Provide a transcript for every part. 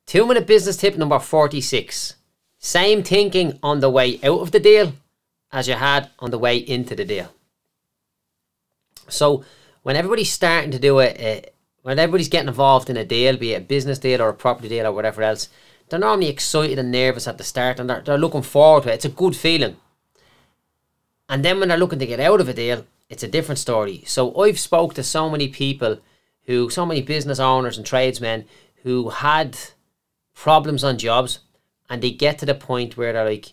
2-minute business tip number 46. Same thinking on the way out of the deal as you had on the way into the deal. So when everybody's starting to do it, when everybody's getting involved in a deal, be it a business deal or a property deal or whatever else, they're normally excited and nervous at the start, and they're looking forward to it. It's a good feeling. And then when they're looking to get out of a deal, it's a different story. So I've spoke to so many people so many business owners and tradesmen who had problems on jobs, and they get to the point where they're like,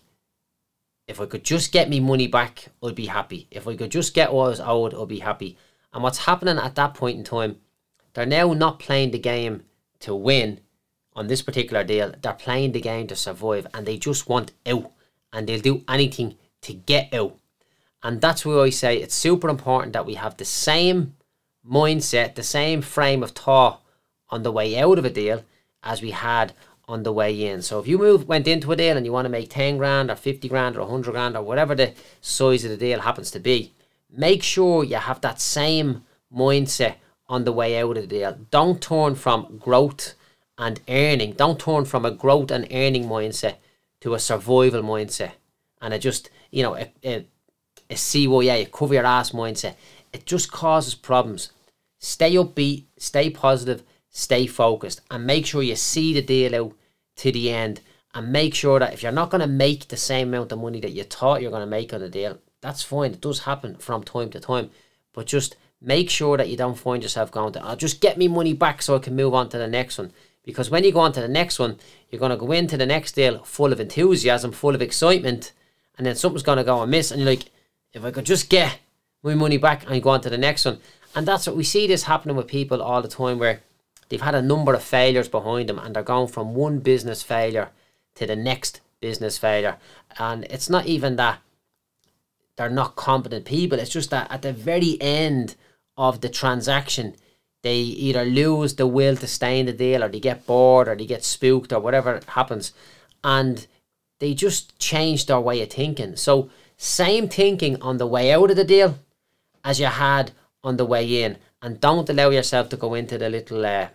if I could just get me money back, I'd be happy. If I could just get what I was owed, I'd be happy. And what's happening at that point in time, they're now not playing the game to win on this particular deal. They're playing the game to survive, and they just want out, and they'll do anything to get out. And that's why I say it's super important that we have the same mindset, the same frame of thought on the way out of a deal as we had on the way in. So if you went into a deal and you want to make 10 grand or 50 grand or 100 grand or whatever the size of the deal happens to be, make sure you have that same mindset on the way out of the deal. Don't turn from growth and earning. Don't turn from a growth and earning mindset to a survival mindset. And a just, you know, a CYA, a cover your ass mindset. It just causes problems. Stay upbeat, stay positive, stay focused, and make sure you see the deal out to the end, and make sure that if you're not going to make the same amount of money that you thought you're going to make on the deal, that's fine. It does happen from time to time, but just make sure that you don't find yourself going to, I'll just get me money back so I can move on to the next one. Because when you go on to the next one, you're going to go into the next deal full of enthusiasm, full of excitement, and then something's going to go amiss, and you're like, if I could just get my money back, and you go on to the next one. And that's what we see this happening with people all the time, where they've had a number of failures behind them, and they're going from one business failure to the next business failure. And it's not even that they're not competent people. It's just that at the very end of the transaction, they either lose the will to stay in the deal, or they get bored, or they get spooked, or whatever happens. And they just change their way of thinking. So same thinking on the way out of the deal as you had on the way in. And don't allow yourself to go into the little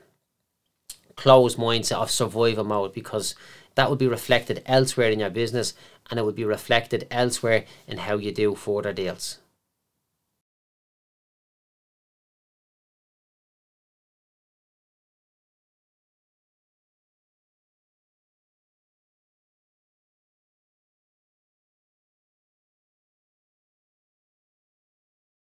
closed mindset of survival mode, because that would be reflected elsewhere in your business, and it would be reflected elsewhere in how you do further deals.